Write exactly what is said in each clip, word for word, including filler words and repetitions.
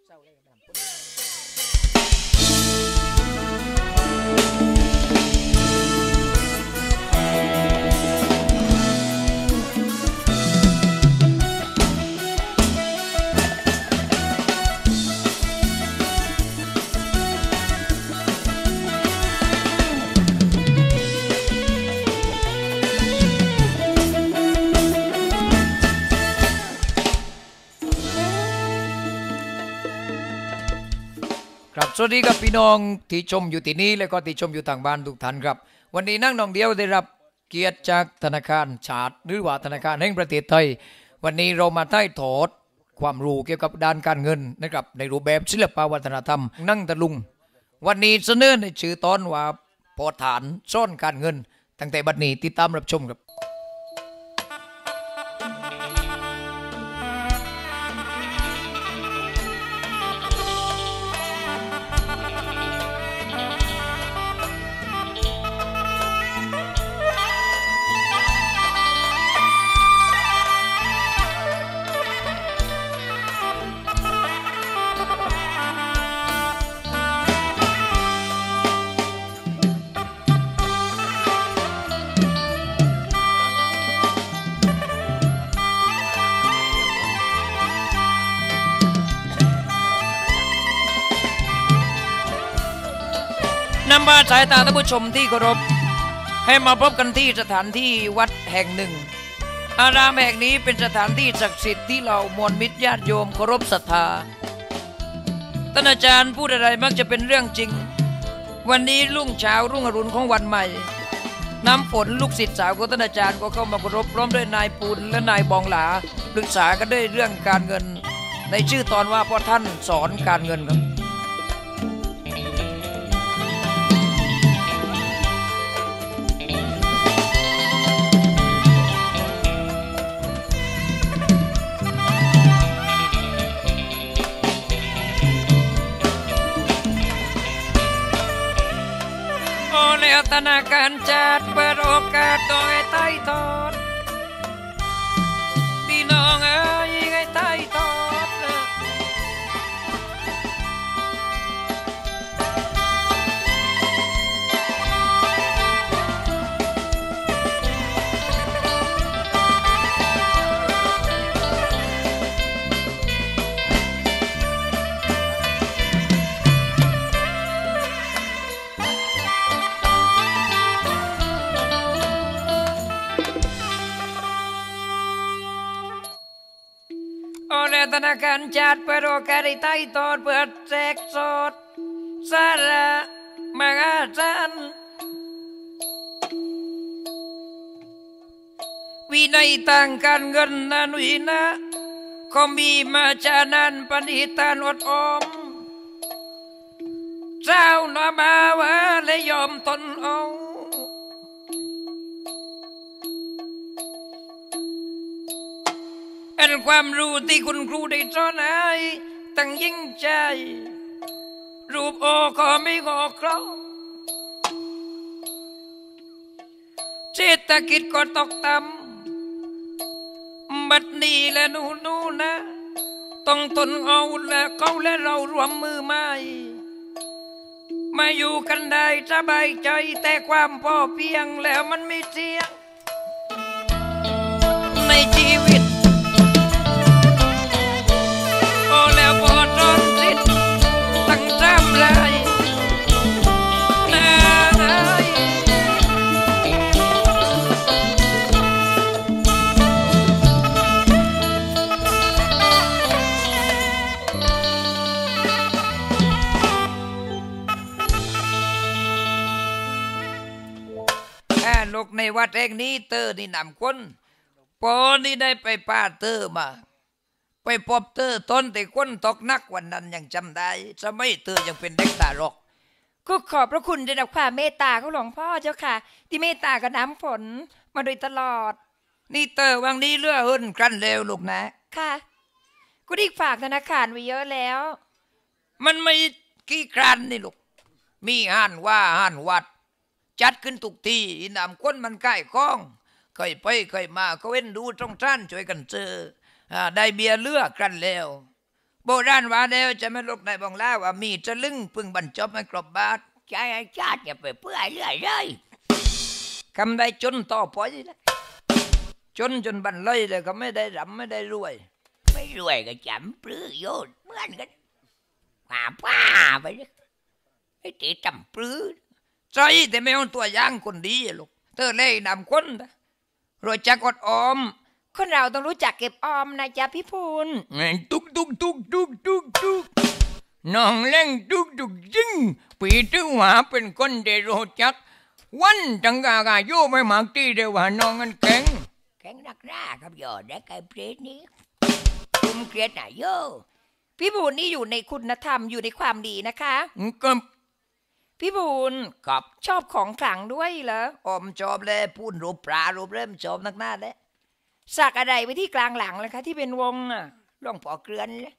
สวัสดีครับพี่น้องที่ชมอยู่ที่นี้และก็ที่ชมอยู่ทางบ้านทุกท่านครับวันนี้นั่งน้องเดียวได้รับเกียรติจากธนาคารชาติหรือว่าธนาคารแห่งประเทศไทยวันนี้เรามาถ่ายทอดความรู้เกี่ยวกับด้านการเงินนะครับในรูปแบบศิลปวัฒนธรรมนั่งตะลุงวันนี้เสนอในชื่อตอนว่าพอฐานซ่อนการเงินตั้งแต่บัดนี้ติดตามรับชมครับนำมาสายตาท่านผู้ชมที่เคารพให้มาพบกันที่สถานที่วัดแห่งหนึ่งอารามแห่งนี้เป็นสถานที่ศักดิ์สิทธิ์ที่เรามวลมิตรญาติโยมเคารพศรัทธาท่านอาจารย์พูดอะไรมักจะเป็นเรื่องจริงวันนี้รุ่งเช้ารุ่งอรุณของวันใหม่น้ำฝนลูกศิษย์สาวของท่านอาจารย์ก็เข้ามาเคารพพร้อมด้วยนายปูนและนายบองหลาปรึกษากันด้วยเรื่องการเงินในชื่อตอนว่าพ่อท่านสอนการเงินครับธนาคารจัดเปิดโอกาสโดยใต้ทอดพี่น้องเอ้ยให้ใต้ทอดธนาคารจัดเปิดโอกาสให้ใต้ทอดเปิดแจกสดสาระมหาศาลวินัยทางการเงินนั้นวินะก็มีมาจานันปณิธานอดออมเจ้าหน้ามาวะและยอมตนเอาเป็นความรู้ที่คุณครูได้สอนให้ตั้งยิ่งใจรูปโอก็ไม่งอครองเศรษฐกิจก็ตกต่ำบัดนี้และหนูหนูนะต้องทนเอาและเขาและเรารวมมือไม่มาอยู่กันได้สบายใจแต่ความพอเพียงแล้วมันไม่เที่ยงในชีวิตลูกในวัดแห่งนี้เตอร์นี่นำคนปอนี่ได้ไปป้าเตอร์มาไปพบเตอร์ต้นแต่คนตกนักวันนั้นยังจำได้สมัยเตอร์ยังเป็นเด็กตาหรอกก็ขอบพระคุณได้รับความเมตตาของหลวงพ่อเจ้าค่ะที่เมตตากับน้ำฝนมาโดยตลอดนี่เตอร์วังนี้เลื่อหุ่นครั้นเร็วลูกนะค่ะกูได้ฝากธนาคารไว้เยอะแล้วมันไม่กี่ครั้นนี่ลูกมีห้านว่าห้านวัดจัดขึ้นทุกทีอินามคนมันใกล้คล้องเคยไปเคยมาก็เว้นดูตรงท่านช่วยกันเจอได้เบียร์เลือกกันแล้วโบราณว่าแล้วจะไม่ลูกในบองล่าว่ามีจะลึงพึงบรรจบไม่กรบบาทใจชาติอย่าไปเพื่อเรื่อยเลยคำได้จนต่อไปเลยจนจนบันเลยเลยก็ไม่ได้ร่ำไม่ได้รวยไม่รวยก็จำปลื้อโยนเหมือนกันหาป้าไปเลยไอ้ตีจำปลื้อใจแต่ไม่เอาตัวอย่างคนดีลูกเธอเล่นนำคนรวยจักอดออมคนเราต้องรู้จักเก็บออมนะจ๊ะพี่พูนตุกตุกตุกตุกตุกตุกน้องเล่งตุกตุกจริงปีตื้อหวาเป็นคนเดโรจักวันจังกากาโยไม่หมากตีเดียวว่าน้องกันแข็งแข็งนักหน้าครับโยได้ไกลเปรตนี้คุมเกลียดน่ะโยพี่พูนนี่อยู่ในคุณธรรมอยู่ในความดีนะคะกับพี่พูนกับชอบของขลังด้วยเหรออมชอบเลยพูนรูปปลารูปเริ่มชอบนักหน้าเลยสักอะไรไปที่กลางหลังเลยคะที่เป็นวงอ่ะหลวงพ่อเกลือนเลย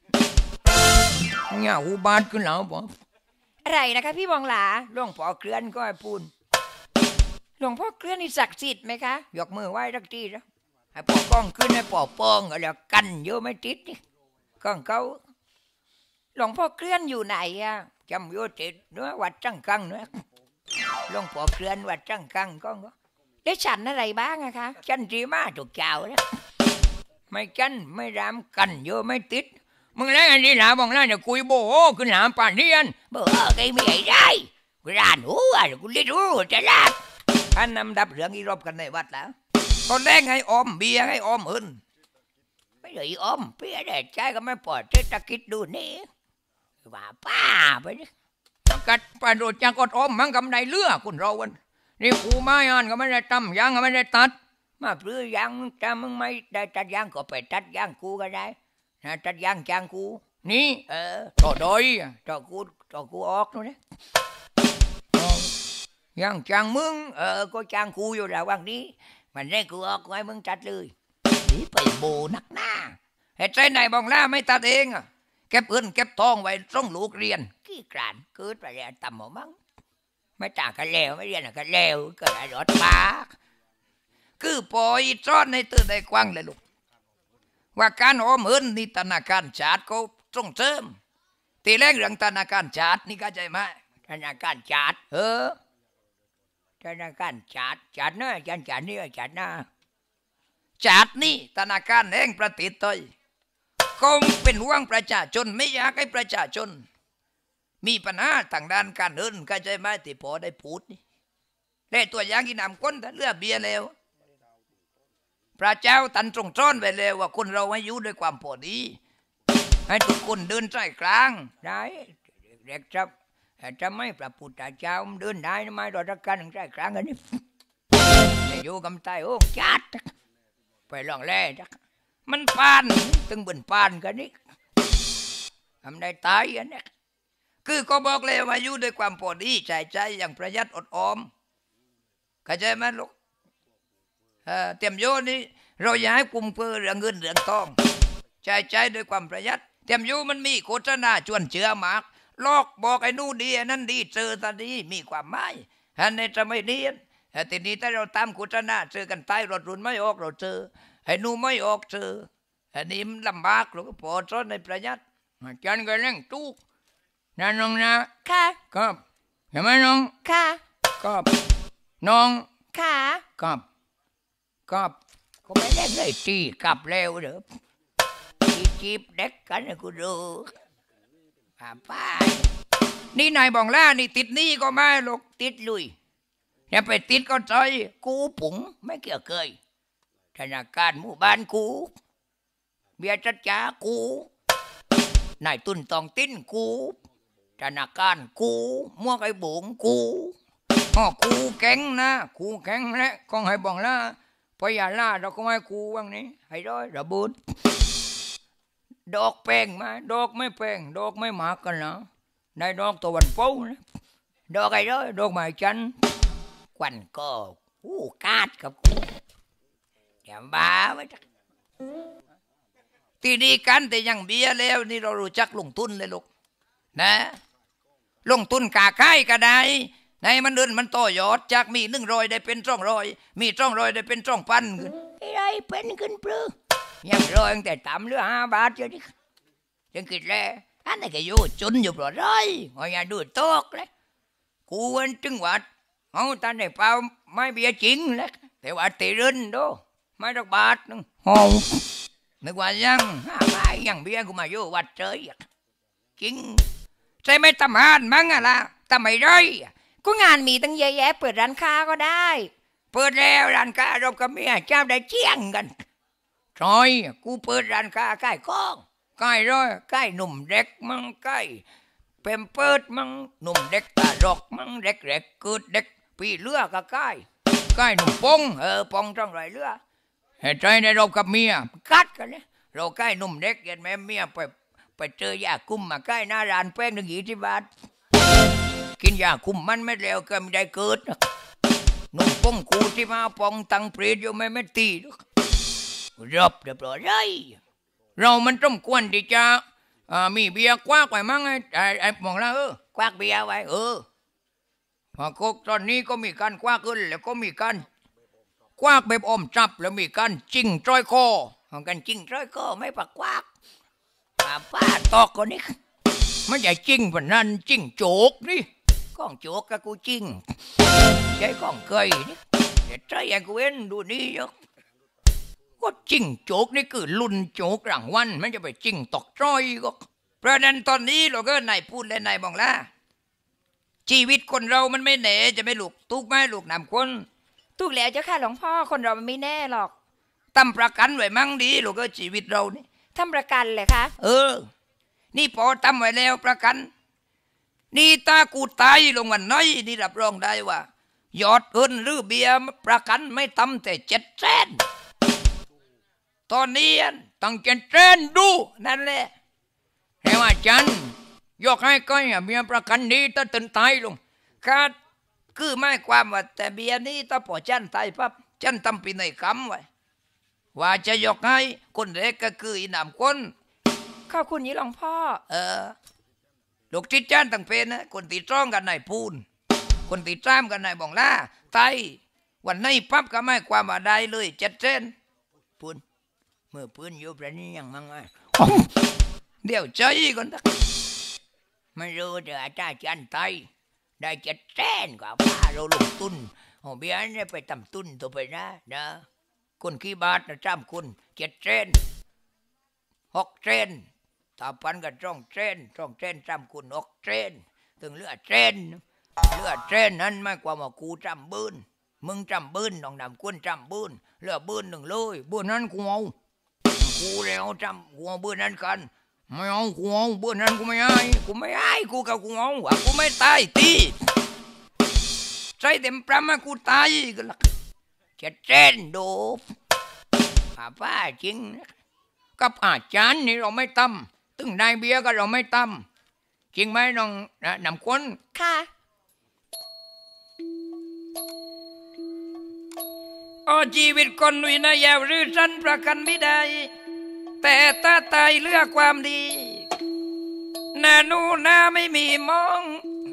เนี่ยอุบาทขึ้นแล้วบ่อะไรนะคะพี่บองหลาหลวงพ่อเกลือนก็ให้พูนหลวงพ่อเกลือนนี่ศักดิ์สิทธิ์ไหมคะยกมือไหว้ทักทีนะให้ปอกล้องขึ้นให้ปอกปองก็แล้วกันเยอะไม่ติดนี่ก้องเขาหลวงพ่อเกลือนอยู่ไหนอ่ะจำโยติดเนื้อวัดจังกังเนื้อหลวงพ่อเกลือนวัดจังกังก้องก็ได้ฉันอะไรบ้างอะคะฉันจีมาถูกเจ้านะไม่ฉันไม่รำกันเยอะไม่ติดมึงแล้วอันนี้หลาบองแล้วเดี๋ยวคุยโบขึ้นหลามป่านเรียนเบอร์ไอ้ไม่ได้กูร้านหัวกูเลี้ยรู้จะลาอันนำดับเหลืองอีรอบกันในวัดแล้วก็แรงให้อมเบียร์ให้อมอื่นไม่เลยอมเบียร์ได้ใจก็ไม่ปลอดเศรษฐกิจดูนี่ว่าป้าไปดิกัดปลาโดดจากกดอมมันกำไรเลือคุณเราวันนี่ปูไม้อันก็ไม่ได้ตำยางก็ไม่ได้ตัดมาปลื้อยางแต่มึงไม่ได้ตัดยางก็ไปตัดยางกูก็ได้นะตัดยางจางกูนี่เออต่อดอยต่อกูต่อกูออกนู่นนะยางจางมึงเออก็จางกูอยู่แล้ววันนี้มันได้กูออกไว้มึงตัดเลยนี่ไปโบนักหน้าเหตุใจไหนบองล่าไม่ตัดเองอ่ะเก็บเงินเก็บทองไว้ต้องลูกเรียนขี้กรานเกิดไปแล้วต่ำหมอมั้งไม่ต่างกันแล้วไม่เรียนกันแล้วก็ได้รถปากคือปล่อยจ้อนในตื่นในกว้างเลยลูกว่าการออมเงินนี่ธนาคารชาติเขาส่งเสริมตีแรกเรื่องธนาคารชาตินี่เข้าใจไหมธนาคารชาติเออธนาคารชาติชาติเนอะชาติชาตินี่ชาติหน้าชาตินี่ธนาคารแห่งประเทศไทยคงเป็นห่วงประชาชนไม่อยากให้ประชาชนมีปัญหาทางด้านการเงินเข้าใจไหมที่พอได้พูดนี่ได้ตัวอย่างที่นำคนเลือกเบียร์แล้วพระเจ้าตันตรงจ้อนไปแล้วว่าคนเราให้อยู่ด้วยความพอดีให้ทุกคนเดินใจกลางได้เด็กจับจะไม่พระพุทธเจ้าเดินได้ไม่รอดกันใจกลางกันนี่จะอยู่กับใจโอ้จัดไปลองแล่จักมันปานตึงบนปานกันนี่ทำได้ตายอันนี้คือก็บอกเลยว่าอยู่ด้วยความพอดีใจใจอย่างประหยัดอดออมเข้าใจไหมลูกเตรียมโยนี่เราอยากให้กุมเพื่อเรื่องเงินเรื่องทองใจใจด้วยความประหยัดเตรียมโยมันมีโฆษณาชวนเชื่อมากลอกบอกไอ้นู่นดีไอ้นั่นดีเจอตาดีมีความหมายอันนี้จะไม่ดีแต่ทีนี้ถ้าเราตามโฆษณาเจอกันใต้รถรุ่นไม่ออกเราเจอไอ้นู่นไม่ออกเจออันนี้มันลำบากเราก็พอซ้อนในประหยัดจันก็เร่งตู้นะน้องนะค่ะครับเห็นไหมน้องค่ะครับน้องค่ะครับครับก็ไม่เล่นเลยตีกลับเร็วเด้อตีจีบเด็กกันนะกูดูป้าป้านี่นายบองล่านี่ติดนี่ก็ไม่หรอกติดลุยอย่าไปติดก็ใจกูปุ๋งไม่เกี่ยวเคยธนาคารหมู่บ้านกูเบียร์จัดจ้ากูนายตุนตองติ้นกูธนาคารกูมั่วไอ้บุ๋งกูอ๋อกูแข็งนะกูแข็งและก็ให้บองล่าพยาล่าเราก็ให้กูว่างนี้ให้ร้อยระบุดดอกแป้งมาดอกไม่แป้งดอกไม่หมากกันนะในดอกตะวันโป้นะดอกไอ้ร้อยดอกไม้จันควันก็อู้กาดกับกูอย่าบ้าไว้จักทีนี้กันแต่ยังเบียแล้วนี่เรารู้จักลงทุนเลยลูกนะลงทุนกาไก่ก็ได้ในมันเดินมันต่อยอดจากมีหนึ่งร้อยได้เป็นจ้องร้อยมีจ้องร้อยได้เป็นจ้องพันขึ้นไอ้ไรเป็นขึ้นปลื้ยังร้อยแต่ต่ำเหลือห้าบาทเจ้าดิยังคิดแล้วอันนี้ก็อยู่จนอยู่ปลอดร้อยงอยาดูตกเลยกูวันจึงวัดเอาตาในเปล่าไม่เบียจริงแล้วแต่ว่าตีรินดูไม่ดอกบาทนึงโอ้นึกว่ายังไม่ยังเบียกูมาอยู่วัดเฉยจริงใช่ไหมตำหานมั้งอะล่ะทำไมได้ก็งานมีตั้งเยอะแยะเปิดร้านค้าก็ได้เปิดแล้วร้านค้ารบกับเมียเจ้าได้เชี่ยงกันใช่กูเปิดร้านค้าใกล้ก้องใกล้ร้อยใกล้หนุ่มเด็กมั่งใกล้เปิมเปิดมั่งหนุ่มเด็กตาดอกมั่งเด็กเด็กเกิดเด็กปีเลือก็ใกล้ใกล้หนุ่มปงเออปงจังไรเลือเหตุใจในรบกับเมียกัดกันเนี่ยเราใกล้หนุ่มเด็กเห็นไหมเมียไปไปเจอยาคุมมาใกล้หน้าร้านแป้งหนึ่งยี่สิบบาทกินยาคุมมันไม่แล้วก็ไม่ได้เกิดหนุ่มปงกูที่มาปองตังเปรียดอยู่ไม่ไม่ตีรบเรียบร้อยเลยเรามันต้องควรที่จะมีเบียร์ควักไว้มั้งไอ้ไอ้ไอ้มองแล้วเออควักเบียร์ไว้เออพอคุกตอนนี้ก็มีการควักขึ้นแล้วก็มีการควักแบบอมจับแล้วมีการจิ้งจ้อยคอของกันจิ้งจ้อยคอไม่ปักควักป้าป้าตอกคนนี้ไม่ใช่จิ้งแบบนั้นจิ้งโจกนี่ก้องโจกกับกูจิ้งใช่ก้องเคยนี่เดี๋ยวใจอย่างกูเอ็นดูนี่ยกก็จิ้งโจกนี่คือลุนโจกรางวัลไม่จะไปจิ้งตอกจ้อยก็เพราะนั้นตอนนี้เราก็นายพูดและนายบอกละชีวิตคนเรามันไม่แน่จะไม่ลูกตุกไม่ลูกนำคนถูกแล้วเจ้าค่ะหลวงพ่อคนเรามันไม่แน่หรอกทำประกันไว้มั่งดีลูกก็ชีวิตเรานี่ทำประกันเลยคะเออนี่พอทำไว้แล้วประกันนี่ตากูตายลงวันน้อยนี่รับรองได้ว่ายอดเงินหรือเบียร์ประกันไม่ต่ำแต่เจ็ดแสนตอนนี้ตั้งเจ็ดแสนดูนั่นแหละแต่ว่าจันยกให้ก้อยเบียร์ประกันนี้ถ้าตื่นตายลงคาดคือไม่ความว่าแต่เบียร์นี้ถ้าพอจันตายปั๊บจันทำปีในคำไว้ว่าจะยกให้คนเล็กก็คืออีนามคนขอบคุณยี่หลวงพ่อเออลูกทิศจันตั้งเป็นนะคนตีจ้องกันนายพูนคนตีจ้ามกันนายบองล่าไตวันนี้ปั๊บก็ไม่ความว่าได้เลยเจ็ดเส้นพูนเมื่อปืนอยู่ประนี้ยังมั่งไงเดี๋ยวใจก่อนไม่รู้เดี๋ยวอาจารย์จันไตได้เจ็ดเส้นกว่าพาเราลงตุนโอ้เบี้ยนี่ไปทำตุนตัวไปนะนะคนขี้บาทนะจ้ามคุณเจ็ดเส้นหกเส้นถ้าพันกับจ้องเส้นจ้องเส้นจ้ามคุณหกเส้นถึงเลือดเส้นเลือดเส้นนั้นไม่ความว่ากูจ้ามบืนมึงจ้ามบืนน้องดำคุณจ้ามบืนเลือดบืนหนึ่งเลยบืนนั้นกูเอากูแล้วจ้ามกูเอาบืนนั้นกันไม่เอากูเอาบืนนั้นกูไม่ให้กูไม่ให้กูกับกูเอาว่ากูไม่ตายตีใจเต็มประมากูตายกันละเจ็ดเส้นโดบป้าป้าจริงกับอาจารย์นี่เราไม่ตั้มตึงนายเบียร์ก็เราไม่ตั้มจริงไหมน้องนำคนค่ะโอ้ชีวิตคนวินัยยาวหรือสั้นประกันไม่ได้แต่ถ้าตายเลือกความดีหน้านูหน้าไม่มีมอง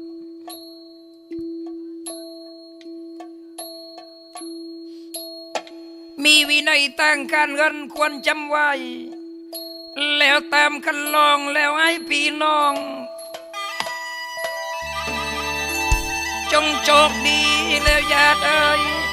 มีวินัยตั้งการเงินควรจำไว้แล้วตามคันลองแล้วให้พี่น้องจงโชคดีแล้วอย่าเอ่ย